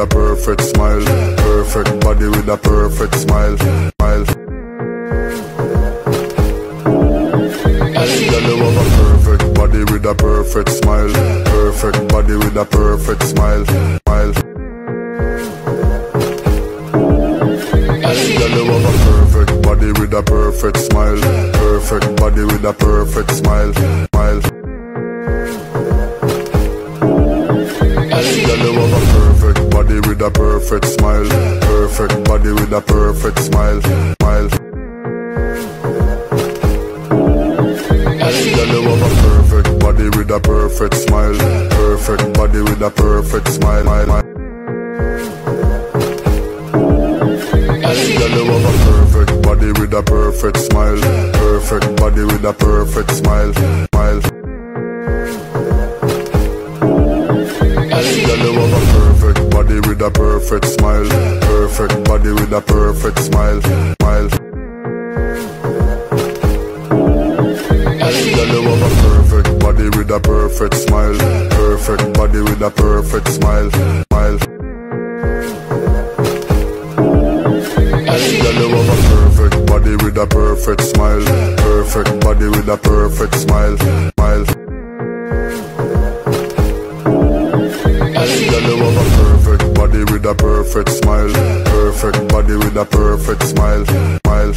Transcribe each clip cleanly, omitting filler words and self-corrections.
a perfect smile. Perfect body with a perfect smile. Smile. Girl, you have a perfect body with a perfect smile. Perfect body with a perfect smile. Smile. Girl, you have a perfect body with a perfect smile. Perfect body with a perfect smile. Smile. Girl, you have a perfect body with a perfect smile. Perfect body with a perfect smile. Smile. Girl, you have a perfect body with a perfect smile. Perfect body with a perfect smile. Girl, you have a perfect body with a perfect smile. Perfect body with a perfect smile. Smile. Girl, you have a perfect body with a perfect smile. Perfect body with a perfect smile. Smile. Girl, you have a perfect body with a perfect smile. Perfect body with a perfect smile. Smile. Girl, you have a perfect body with a perfect smile. Perfect body with a perfect smile. Smile. Girl, you have a perfect body with a perfect smile. Perfect body with a perfect smile. Smile.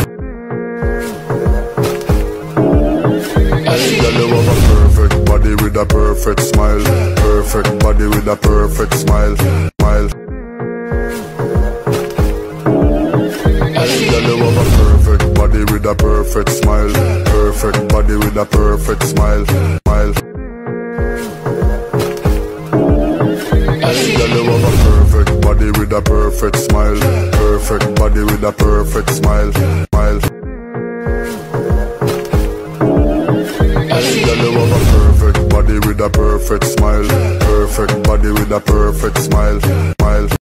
Girl, you have a perfect body with a perfect smile. Perfect body with a perfect smile. Smile. Girl, you have a perfect body with a perfect smile. Perfect body with a perfect smile. Smile. Girl, you have a perfect body with a perfect smile. Perfect body with a perfect smile. Smile. Girl, you have a perfect body with a perfect smile. Perfect body with a perfect smile. Smile.